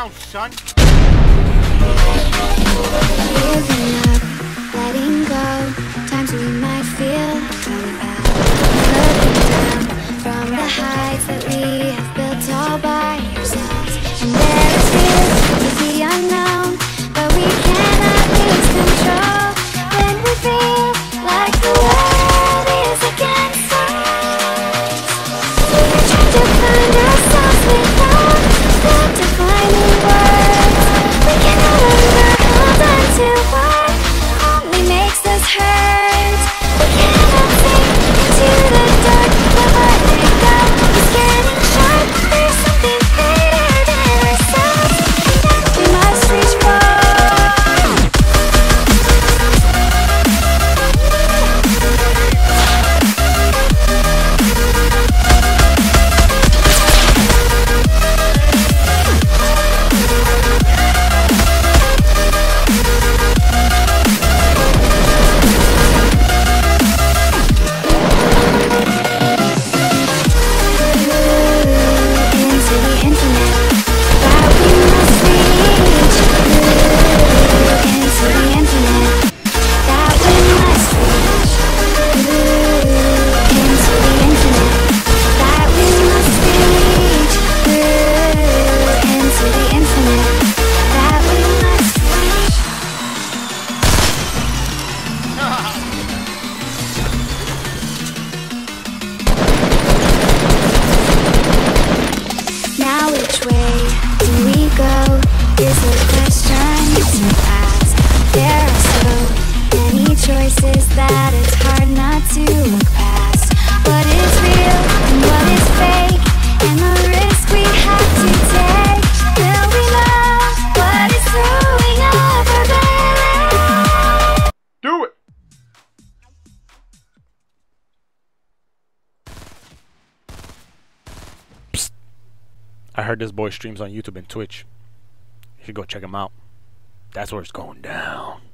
down, son. Giving up, letting go. Times we might feel really bad. Looking down from the heights that we have built all by ourselves. And there is fear of the unknown, but we cannot lose control. When we feel like the world is against us, we are trying to find ourselves without the defining words. We can no longer hold on to what only makes us hurt. We cannot sink into the dark, but letting go is getting sharp. There's something greater than ourselves that we must reach for. Into the infinite that we must reach. Into the infinite that we must reach. Into the infinite that we must reach. Into the infinite that we must reach. Now which way do we go is a question to ask. There are so many choices that it's hard not to look past. What is real and what is fake, and the risk we have to take. Will we know what is throwing off our balance? Do it. I heard this boy streams on YouTube and Twitch. You should go check him out. That's where it's going down.